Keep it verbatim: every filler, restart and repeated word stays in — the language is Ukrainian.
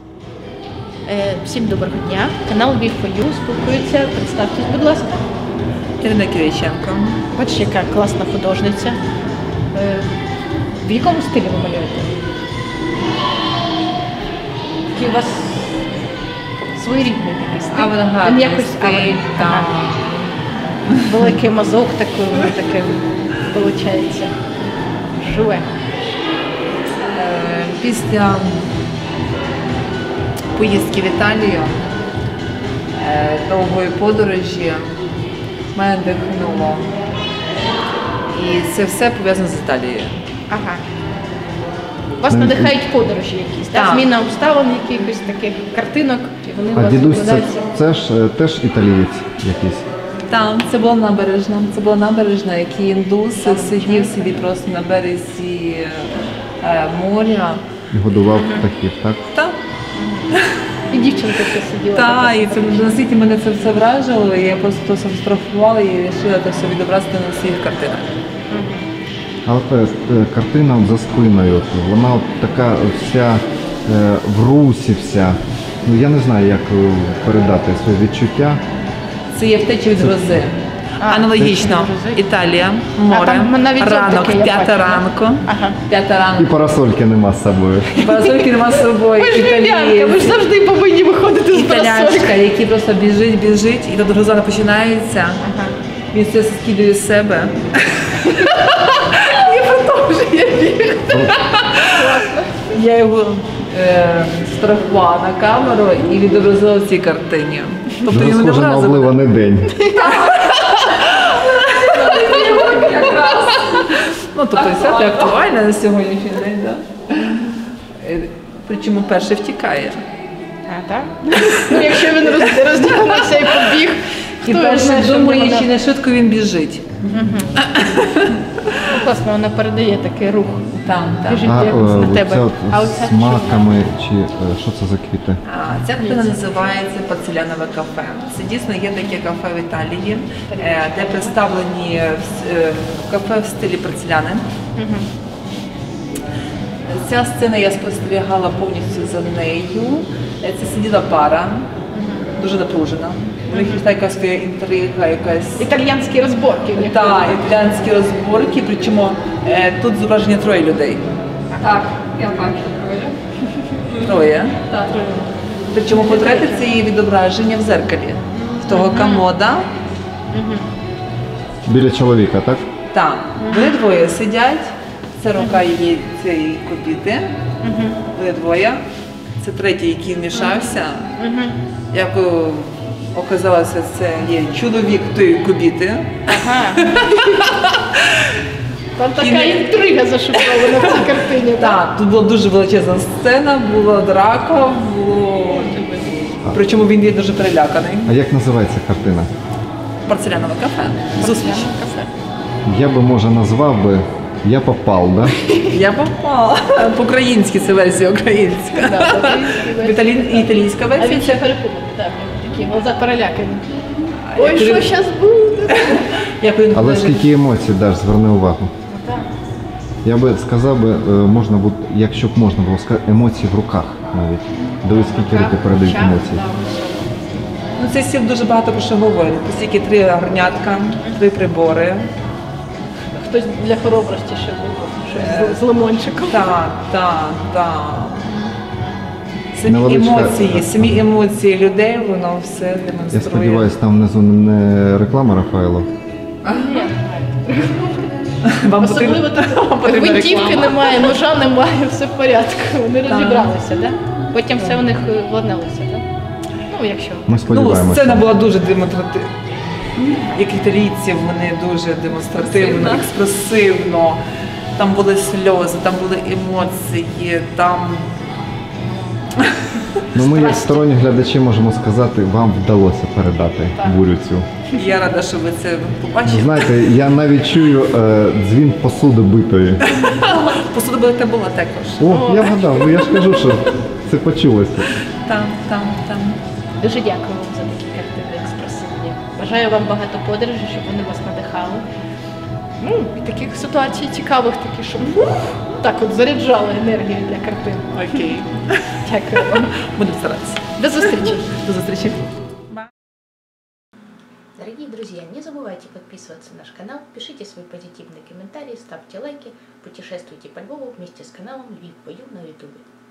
Всім доброго дня. Канал Львів фор ю спілкується. Представтесь, будь ласка. Ірина Кириченко. Бачите, яка класна художниця. В якому стилі ви малюєте? Який у вас своєрідний такий стиль? Авангардний якось стиль, так. Великий мазок такий, такий виходить. Живе. Після поїздки в Італію, довгої подорожі, мене дихнуло. І це все пов'язано з Італією. Ага. Вас надихають подорожі якісь, так? Зміна обставин якихось таких картинок, і вони у вас викладаються. А дідусь це ж теж італієць якийсь? Так, це була набережна. Це була набережна, який індус сидів собі просто на березі е, моря. І годував птахів, так? Так. І дівчинка ще сиділа. Так, і це настільки мене це все вражило, і я просто то сфотографувала і вирішила це все відобразити на своїх картинах. Але картина за спиною, вона от така вся е, в русі вся. Ну я не знаю, як передати своє відчуття. Це є втеча від грози. А, аналогічно. Італія, море, ранок, п'ята ранку. Ага. П'ята І ранку. парасольки нема з собою. Парасольки нема з собою. Ви ж львів'янка, ви ж завжди повинні виходити з парасольки. Італянська, який просто біжить, біжить, і тут гроза не починається. Ага. Він все скидує з себе. І продовжує бігти. Я його е, сфотографувала на камеру і відобразила в цій картині. Тобто Дуже його не схоже на вразило. обливаний день. Ну, тобто все актуально на сьогоднішній день, так? Е, Причому перший втікає. А, так? Ну, якщо він роз- роздягнувся і побіг, І хто перший знає, що думає, вона- чи не швидко він біжить. Ну, класно, вона передає такий рух. Там, там. Біжить А якось на е, тебе. оце от А оця з маками, чи е, що це за квіти? А, Ця картина називається «Порцелянове кафе». Це дійсно є таке кафе в Італії, е, де представлені в- е, кафе в стилі порцеляни. Ця сцена я спостерігала повністю за нею. Е, Це сиділа пара, дуже напружена. У них є якась своя інтрига, якась. Італіянські розборки. в них. Так, італійські розборки, причому е, тут зображення троє людей. Так, я бачу троє. Троє. Так, троє. Причому портрети це є відображення в зеркалі. В того комода. Біля чоловіка, так? Там. Вони двоє сидять. Це рука її цієї кобіти. Вони двоє. Це третій, який вмішався. Як о, оказалося, це є чоловік тої кобіти. Ага. Там така не- інтрига зашифрована в цій картині. так? Так, тут була дуже величезна сцена, була драка, було. Причому він є дуже переляканий. А як називається картина? Порцелянове кафе. Зустріч. Кафе. Я би, може, назвав би «Я попав», да? Я попала. По-українськи це версія українська. Да, по-українськи Італі- Італійська А версія. він ще перепуганий, так, такі глаза перелякані. А Ой, я що пере- зараз буде? Як він Але каже, скільки емоцій, Даш, зверни увагу. Так. Я би сказав, би, е, можна було, якщо б можна було сказати, емоції в руках навіть. Дивись, скільки руки передають емоції. ну, цей стіл дуже багато про що говорить. Стільки три гарнятка, три прибори. Хтось для хоробрості ще був, щось з- з лимончиком. Так, так, так. Самі Невеличка- емоції, самі емоції людей, воно все Я демонструє. сподіваюся, там внизу не реклама Рафаело. Вам Особливо потрібно- так. вам потрібна Гвинтівки реклама. немає, ножа немає, все в порядку. Вони Так. розібралися, так? Потім все у них владналося, так? Ну, якщо. Ми Ну, сподіваємося. сцена була дуже демонстративна. Як італійців, вони дуже демонстративно, експресивно. Там були сльози, там були емоції, там Ну, ми, як сторонні глядачі, можемо сказати, вам вдалося передати бурю цю. я рада, що ви це Ну, побачили. знаєте, я навіть чую е, дзвін посуди битої. Посуда бити була також. О, я вгадав, ну я ж кажу, що це почулося. Там, там, там. Дуже дякую вам за такі картини експресивні. Бажаю вам багато подорожей, щоб вони вас надихали. Ну, і таких ситуацій цікавих, такі, щоб ух, так от заряджали енергію для картин. Окей. Дякую вам. Будемо старатися. До зустрічі. До зустрічі. Дорогие друзья, не забывайте подписываться на наш канал, пишите свои позитивные комментарии, ставьте лайки, путешествуйте по Львову вместе с каналом Львив Бою на ютубе.